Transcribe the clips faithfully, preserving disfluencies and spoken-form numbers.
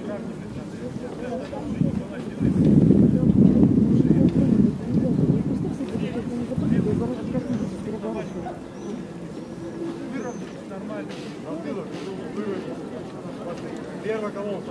Первая колонка.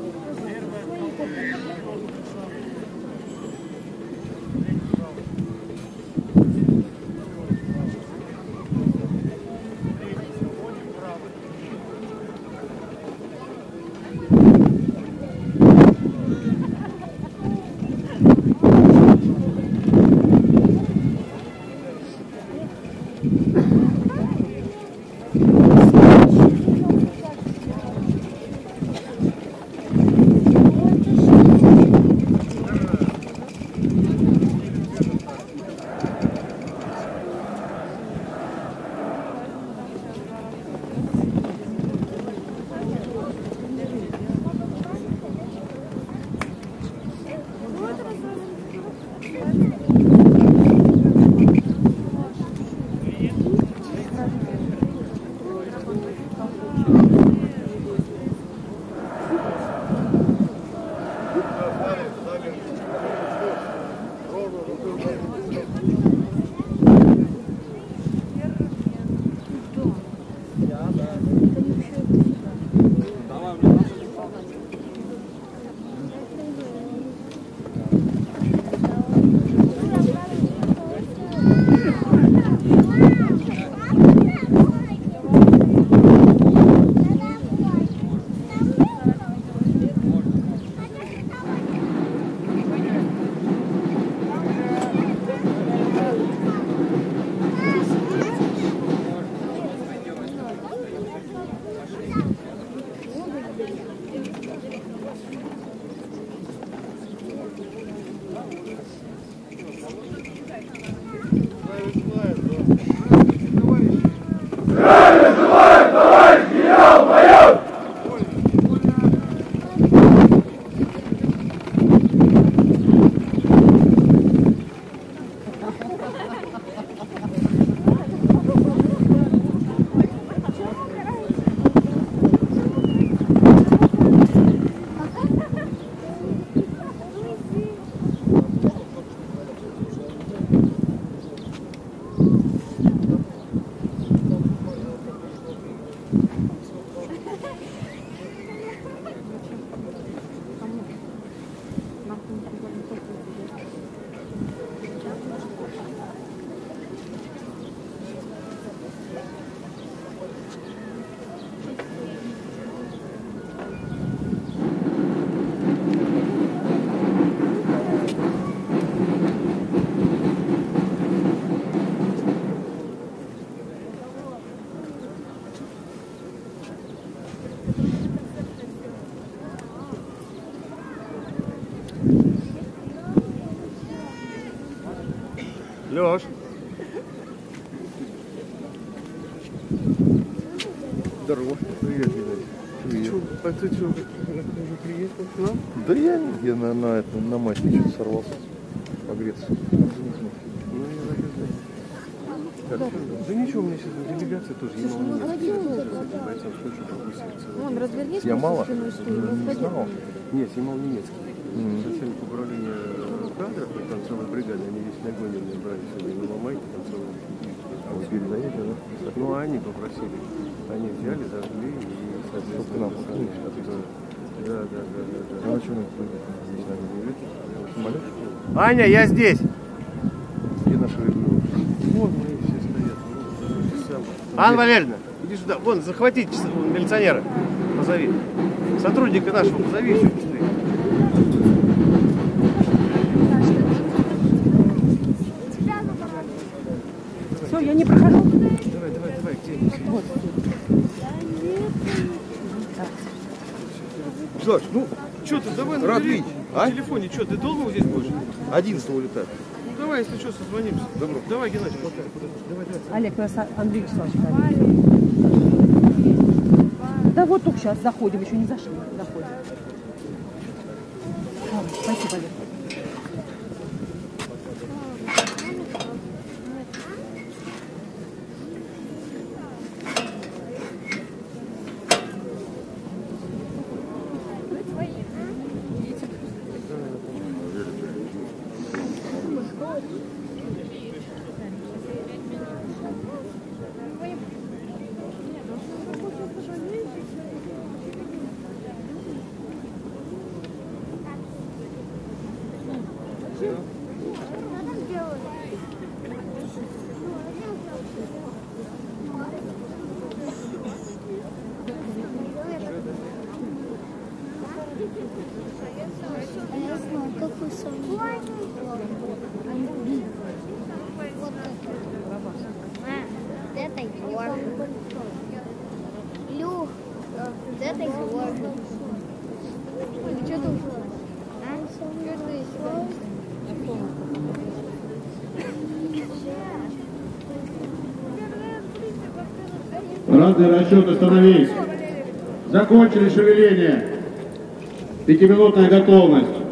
Лёш. Здорово. Привет, Геннадий. Привет. Чё, а ты что, уже приехал к нам? Да я, я на, на, это, на матче что-то сорвался. Погреться. Ну, я так да. Да ничего, у меня сейчас делегация тоже. Я мало немецкий. Бойцов хочу пропустить. Вон, развернись. Я мало? Не знал. Нет, я мало немецкий. Mm. Начальник управления кадров, там целая бригада, они весь на гоне мне брали сегодня на Мамайке, там целая. А вы передаете, да? Ну, они попросили. Они взяли, зажгли и, соответственно, да, да, да, да, да. А что мы здесь надо говорить? Самолет? Аня, я здесь! Где наши ребята? Вон мои все стоят. Анна Валерьевна, иди сюда. Вон, захватите милиционера. Позови. Сотрудника нашего позови еще быстрее. Все, я не прохожу. Давай, давай, давай, где? Вот. Жорж, ну, что ты, давай на Рад теле- видеть. на А? телефоне, что, ты долго здесь будешь? одиннадцатого улетает. Ну, давай, если что, созвонимся. Добро. Давай, Геннадий, пока. Давай, давай. Олег, нас Андрей Вячеславович. Да вот только сейчас заходим, еще не зашли. Заходим. О, спасибо, Олег. Твои. Разный расчет остановись. Закончили шевеление. Пятиминутная готовность.